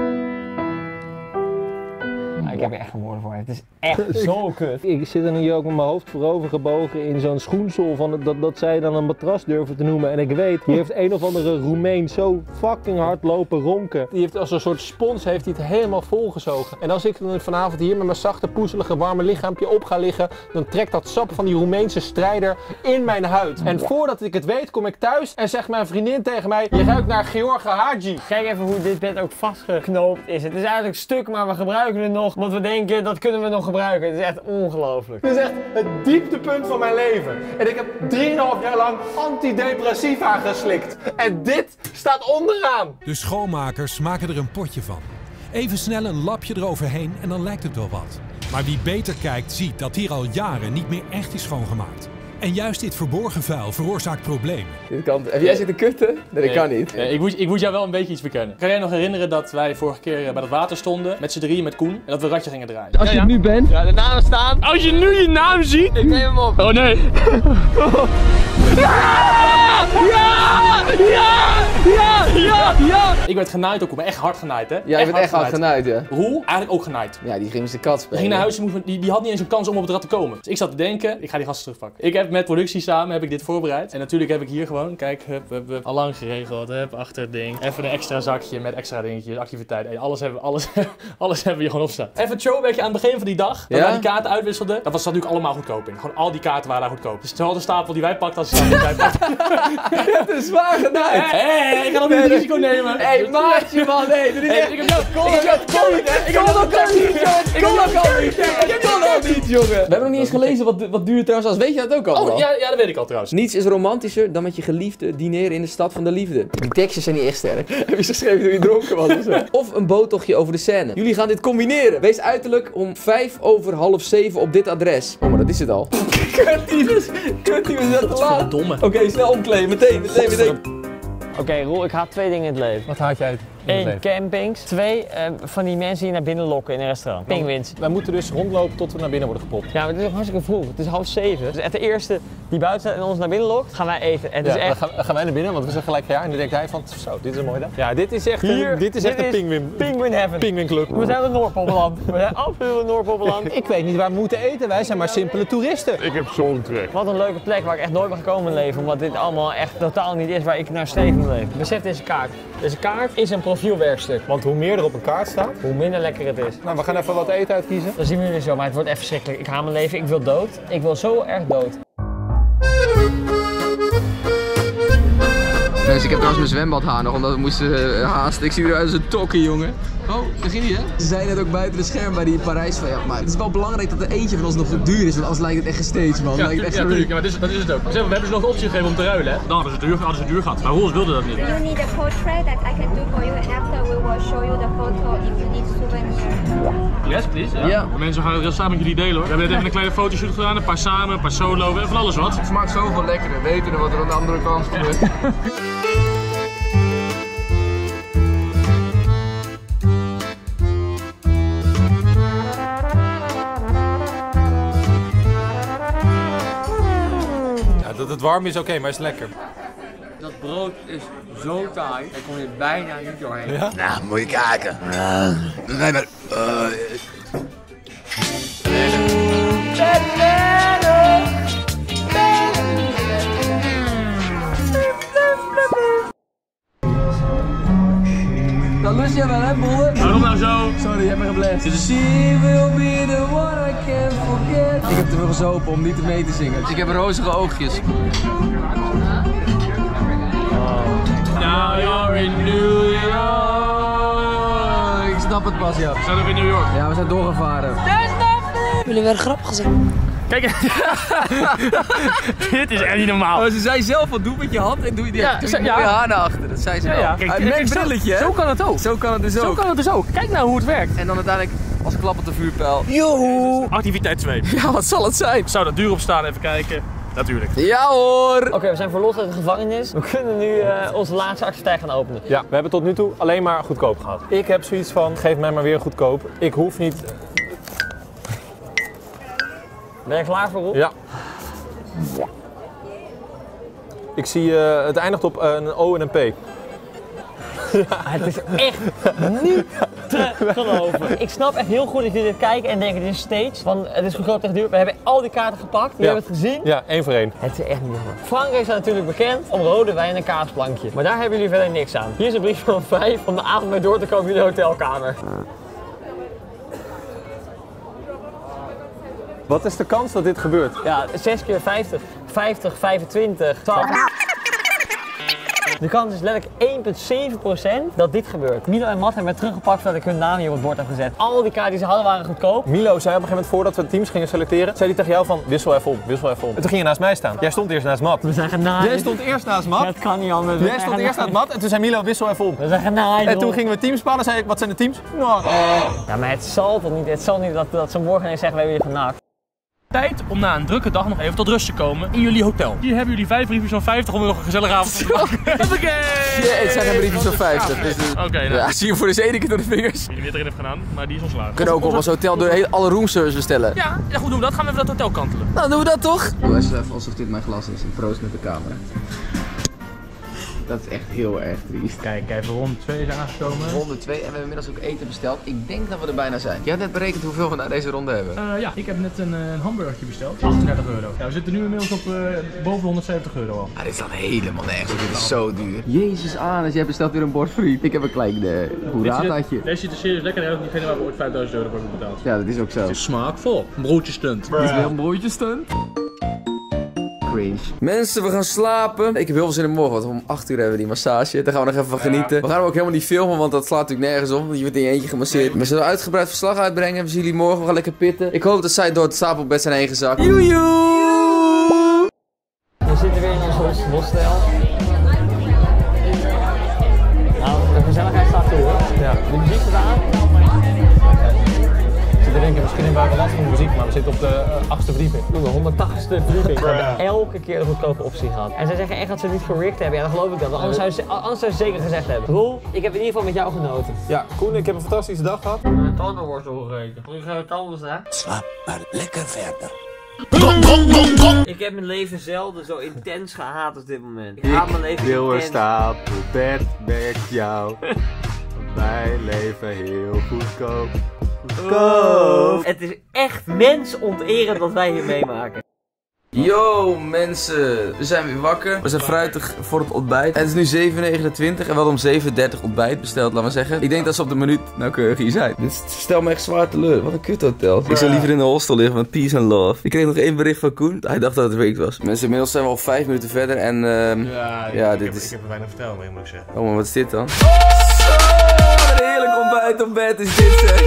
Ik heb er echt geen woorden voor. Het is echt zo kut.
Ik zit er nu ook met mijn hoofd voorover gebogen in zo'n schoensel van dat zij dan een matras durven te noemen. En ik weet, die heeft een of andere Roemeen zo fucking hard lopen ronken. Die heeft als een soort spons heeft hij het helemaal volgezogen. En als ik dan vanavond hier met mijn zachte, poezelige, warme lichaampje op ga liggen, dan trekt dat sap van die Roemeense strijder in mijn huid. En voordat ik het weet, kom ik thuis en zegt mijn vriendin tegen mij, je ruikt naar George Haji.
Kijk even hoe dit bed ook vastgeknoopt is. Het is eigenlijk stuk, maar we gebruiken het nog. Want we denken, dat kunnen we nog gebruiken. Het is echt ongelooflijk.
Dit is echt het dieptepunt van mijn leven. En ik heb 3,5 jaar lang antidepressiva geslikt. En dit staat onderaan.
De schoonmakers maken er een potje van. Even snel een lapje eroverheen en dan lijkt het wel wat. Maar wie beter kijkt ziet dat hier al jaren niet meer echt is schoongemaakt. En juist dit verborgen vuil veroorzaakt problemen.
Dit kan. Heb jij zitten kutten? Nee, dat kan niet.
Nee, ik moet jou wel een beetje iets bekennen. Kan jij nog herinneren dat wij vorige keer bij dat water stonden, met z'n drieën met Koen, en dat we een ratje gingen draaien?
Als je het nu bent. Ja, de naam staat. Als je nu je naam ziet. Ik neem hem op. Oh nee. Ja!
Ik werd genaaid ook, maar echt hard genaaid, hè?
Ja, je bent echt hard genaaid, ja.
Roel, eigenlijk ook genaaid.
Ja, die ging zijn kat spelen.
Die ging naar huis, die had niet eens een kans om op het rad te komen. Dus ik zat te denken, ik ga die gasten terugpakken. Ik heb heb met productie samen dit voorbereid. En natuurlijk heb ik hier gewoon, kijk, we hebben al lang geregeld. Achter het ding. Even een extra zakje met extra dingetjes, activiteiten. Alles hebben we hier gewoon opstaan. Even het showbedje aan het begin van die dag. Dat wij die kaarten uitwisselden. Dat was natuurlijk allemaal goedkoop in. Gewoon al die kaarten waren daar goedkoop. Dus dezelfde stapel die wij pakten als die stapel die wij pakten.
Je hebt een zwaar gedaan.
Ik ga nog niet het risico nemen.
Hé, maatje man, nee. Ik heb jou niet, jongen. We hebben nog niet eens gelezen wat duur trouwens was. Weet je dat ook al?
Oh, ja, dat weet ik al trouwens.
Niets is romantischer dan met je geliefde dineren in de stad van de liefde. Die tekstjes zijn niet echt sterk. Heb je ze geschreven toen je dronken was of zo? Of een boottochtje over de Seine. Jullie gaan dit combineren. Wees uiterlijk om 6:05 op dit adres. Oh, maar dat is het al. Kuttyfus, is dat te laat.
Domme.
Oké, snel omkleden. Meteen.
Oké, Roel, ik haat 2 dingen in het leven.
Wat haat jij uit?
1, campings. 2, van die mensen die naar binnen lokken in een restaurant. Pinguïns.
Wij moeten dus rondlopen tot we naar binnen worden gepopt.
Ja, maar het is nog hartstikke vroeg. Het is 6:30. Dus de eerste die buiten staat en ons naar binnen lokt, gaan wij eten. En
Ja,
is echt...
dan gaan wij naar binnen, want we zeggen gelijk ja. En dan denkt hij van, zo, dit is een mooie dag. Ja, dit is echt een pinguïn.
Pinguïn heaven.
Pinguïn club.
We zijn in Noordpoppeland. We zijn absoluut in Noordpoppeland.
Ik weet niet waar we moeten eten. Wij zijn maar simpele toeristen.
Ik heb zo'n trek.
Wat een leuke plek waar ik echt nooit ben gekomen in mijn leven. Omdat dit allemaal echt totaal niet is waar ik naar streef in mijn leven. Besef deze kaart. Deze kaart is een profielwerkstuk.
Want hoe meer er op een kaart staat,
hoe minder lekker het is.
Nou, we gaan even wat eten uitkiezen.
Dan zien we jullie zo, maar het wordt echt verschrikkelijk. Ik haat mijn leven, ik wil dood. Ik wil zo erg dood.
Mensen, ik heb trouwens mijn zwembadhaar nog, omdat we moesten haasten. Ik zie eruit als een tokkie, jongen. Oh, daar ging hij, hè? Ze zeiden net ook buiten het scherm bij die in Parijs van ja, maar het is wel belangrijk dat er eentje van ons nog duur is, want anders lijkt het echt gestaged, man.
Ja, natuurlijk, ja, maar dat is het ook. We hebben ze nog de optie gegeven om te ruilen, hè? Dan hadden ze duur gehad. Maar Roels wilde dat niet.
You need a portrait that I can do for you and after we will show you the photo if you need souvenir.
Yes, please. Ja. Mensen gaan het resultaat met jullie delen, hoor. We hebben net even een kleine fotoshoot gedaan, een paar samen, een paar solo, van alles wat.
Het smaakt zoveel lekkerder, weten we wat er aan de andere kant gebeurt.
Dat het warm is oké, maar het is lekker.
Dat brood is zo taai, daar kom je bijna niet doorheen.
Ja?
Nou, moet je kijken. Nee, maar...
Dat lust jij wel, hè, Bolle?
Waarom nou zo?
Sorry, je hebt me geblest. She will be the one I can't forget. Ik heb te veel gezopen om niet mee te zingen. Dus ik heb rozige oogjes.
Now you're in New York.
Ik snap het pas, ja.
We zijn ook in New York.
Ja, we zijn doorgevaren.
Jullie werden grappig zijn.
Kijk, dit is echt niet normaal.
Oh, ze zei zelf van doe met je hand en doe je je haar naar achter. Dat zei ze wel.
Ja. Kijk,
Met een brilletje, hè?
Zo kan het ook.
Zo kan het dus ook.
Zo kan het dus ook. Kijk nou hoe het werkt.
En dan uiteindelijk als klap op de vuurpijl.
Joehoe. Activiteit 2.
Ja, wat zal het zijn?
Zou dat duur op staan? Even kijken. Natuurlijk.
Ja hoor!
Oké, we zijn verlost uit de gevangenis. We kunnen nu onze laatste activiteit gaan openen.
Ja, we hebben tot nu toe alleen maar goedkoop gehad. Ik heb zoiets van, geef mij maar weer goedkoop. Ik hoef niet...
Ben je klaar voor, Roel?
Ja. Ik zie, het eindigt op een O en een P.
Ja, het is echt niet te geloven. Ik snap echt heel goed dat jullie dit kijken en denken, dit is stage. Want het is goedkoop tegen duur. We hebben al die kaarten gepakt. Jullie hebben het gezien.
Ja, 1 voor 1.
Het is echt niet normaal. Frankrijk is natuurlijk bekend om rode wijn en kaasplankje. Maar daar hebben jullie verder niks aan. Hier is een brief van 5 om de avond mee door te komen in de hotelkamer.
Wat is de kans dat dit gebeurt?
Ja, 6 keer 50. 50, 25, 12. De kans is letterlijk 1,7% dat dit gebeurt. Milo en Matt hebben teruggepakt zodat ik hun naam hier op het bord heb gezet. Al die kaarten die ze hadden waren goedkoop.
Milo zei op een gegeven moment voordat we teams gingen selecteren, zei hij tegen jou van wissel even om, wissel even om. En toen ging je naast mij staan. Jij stond eerst naast Matt.
We zijn genaaid.
Jij stond eerst naast Matt.
Dat kan niet anders.
Jij stond eerst naast Matt en toen zei Milo wissel even om.
We zijn genaaid.
En toen gingen we teams bepalen en zei ik, wat zijn de teams? Nou.
Ja, maar het zal toch niet. Het zal niet dat ze morgen ineens zeggen we hebben je genakt.
Tijd om na een drukke dag nog even tot rust te komen in jullie hotel. Hier hebben jullie 5 briefjes van 50 om nog een gezellige avond te maken.
Het zijn geen briefjes van 50. Dus
Oké, nou.
Ja, zie je voor de zeker door de vingers.
Die weer erin heeft gedaan, maar die is ontslagen.
We kunnen ook op ons hotel door alle roomservice bestellen.
Ja, goed doen we dat. Gaan we even dat hotel kantelen.
Nou, doen we dat toch? Doe eens even alsof dit mijn glas is en proost met de camera. Dat is echt heel erg triest.
Kijk, even ronde 2 is aangekomen.
Ronde 2 en we hebben inmiddels ook eten besteld. Ik denk dat we er bijna zijn. Jij hebt net berekend hoeveel we na deze ronde hebben.
Ja, ik heb net een hamburgertje besteld. 38 euro. Ja, we zitten nu inmiddels op boven de 170 euro al.
Ah, dit is dan helemaal nergens. Dit is zo duur. Jezus Anus, jij bestelt weer een bord friet. Ik heb een klein hoeraatje.
Deze ziet er serieus lekker uit. Diegene waar we ooit 5000 euro voor hebben betaald.
Ja, dat is ook zo.
Het is smaakvol. Een broodjestunt.
Dit is wel een broodjestunt. Cringe. Mensen, we gaan slapen. Ik heb heel veel zin in morgen, want om 8 uur hebben we die massage. Daar gaan we nog even van genieten. We gaan hem ook helemaal niet filmen, want dat slaat natuurlijk nergens op. Want je wordt in je eentje gemasseerd. We zullen uitgebreid verslag uitbrengen. We zien jullie morgen. We gaan lekker pitten. Ik hoop dat zij door het stapelbed zijn heen gezakt. Joejoe!
We zitten weer in ons hostel. Nou, de gezelligheid staat toe hoor. Ja. De muziek staat aan.
Ik zit te denken, misschien hebben we last van de muziek, maar we zitten op de 8e verdieping.
De 180ste verdieping. We hebben elke keer de goedkope optie gehad. En zij zeggen echt dat ze het niet gericht hebben. Ja, dan geloof ik dat. Anders zou ze zeker gezegd hebben. Roel, ik heb in ieder geval met jou genoten.
Ja, Koen, ik heb een fantastische dag gehad.
Een tandenborstel gegeten. Nu gaan we tanden hè?
Slaap maar lekker verder.
Ik heb mijn leven zelden zo intens gehaat als dit moment. Ik haat mijn leven
wil een
intens.
stapelbed met jou. Mijn leven heel goedkoop.
Het is echt mensonterend wat wij hier meemaken.
Yo mensen, we zijn weer wakker. We zijn fruitig voor het ontbijt. En het is nu 7:29 en we hadden om 7:30 ontbijt besteld, laat maar zeggen. Ik denk dat ze op de minuut nauwkeurig hier zijn. Dit stelt me echt zwaar teleur. Wat een kuthotel. Ik zou liever in de hostel liggen van peace and love. Ik kreeg nog 1 bericht van Koen. Hij dacht dat het week was. Mensen, inmiddels zijn we al 5 minuten verder en
Ik heb er weinig verteld, maar moet ik zeggen.
Oh, maar wat is dit dan? Zo, wat een heerlijk ontbijt op bed is dit zeg.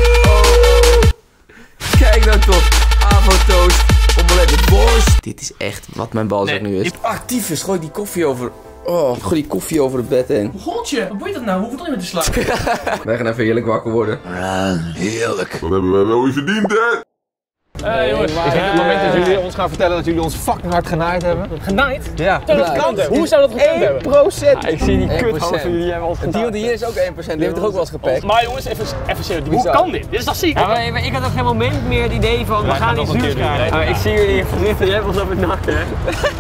Kijk nou toch. Avotoast. Omelet met worst. Dit is echt wat mijn balzak nu is. Actief gooi die koffie over. Oh, gooi die koffie over het bed heen.
Godje, wat boeit dat nou? Hoeveel je met te slapen?
Wij gaan even heerlijk wakker worden. Heerlijk.
Wat hebben wij wel weer verdiend, hè?
Jongens, is dit het moment dat jullie ons gaan vertellen dat jullie ons fucking hard genaaid hebben?
Genaaid?
Ja.
Hoe zou dat gekund hebben?
1%!
Ik zie die kuthals van jullie hebben ons
Die iemand hier is ook 1%, die heeft toch ook wel eens gepakt?
Maar jongens, even serieus, hoe kan dit? Dit is toch ziek?
Ja, maar ik had op geen moment meer het idee van we gaan iets duurs krijgen. Ik zie jullie zitten, jij hebt ons op het nakken hè?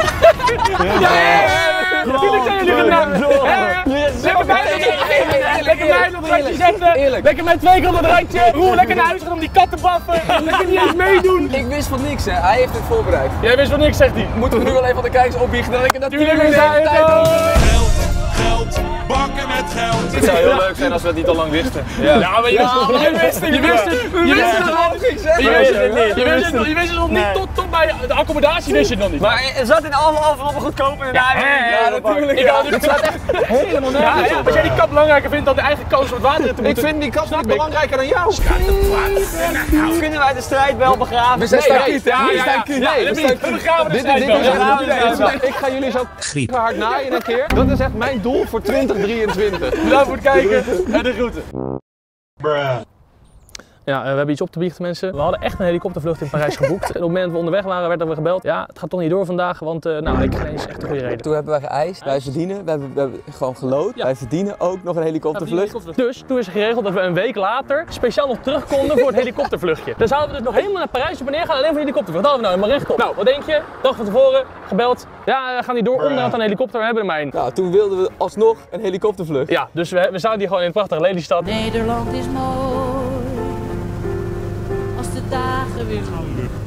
Natuurlijk zijn jullie genakt! Lekker mij op het randje zetten! Lekker mij 2 keer op het randje! Roel, lekker naar huis gaan om die kat te baffen! Lekker niet eens meedoen!
Ik wist van niks hè, hij heeft het voorbereid.
Jij wist van niks, zegt hij.
Moeten we nu wel even van de kijkers opbiechten dat ik het natuurlijk
Tuurlijk
de hele tijd doe.
Geld, bakken met geld.
Het zou heel leuk zijn als we het niet al lang wisten.
Ja, maar je wist het! Je wist het! Je wist het nog niet! Je wist het nog niet tot bij de accommodatie wist je het nog niet.
Maar er zat in alle enveloppen goedkoper en daarna
Ja, natuurlijk.
Het staat echt helemaal nergens op. Als jij die kap belangrijker vindt dan de eigen koos voor het water te moeten.
Ik vind die kast niet belangrijker dan jou.
kunnen wij de strijd wel begraven.
We zijn stakiet, hè?
We begraven de strijd wel.
Ik ga jullie zo hard naaien een keer. Dat is echt mijn doel voor 2023.
Bedankt voor het kijken en de groeten. Ja, we hebben iets op te biechten mensen. We hadden echt een helikoptervlucht in Parijs geboekt. En op het moment dat we onderweg waren, werden we gebeld. Ja, het gaat toch niet door vandaag, want ik kreeg eens echt een goede reden.
Toen hebben wij geëist, wij verdienen, we hebben gewoon geloot. Ja. Wij verdienen ook nog een helikoptervlucht.
Dus toen is er geregeld dat we een week later speciaal nog terug konden voor het helikoptervluchtje. Dan zouden we dus nog helemaal naar Parijs op en neer gaan, alleen voor de helikoptervlucht. Dat hadden we nou helemaal recht op. Nou, wat denk je? Dag van tevoren, gebeld. Ja, we gaan niet door, onderhand een helikopter, we hebben er maar één.
Nou, toen wilden we alsnog een helikoptervlucht.
Ja, dus we zouden hier gewoon in het prachtige Lelystad.
Nederland is mooi als de dagen weer gaan.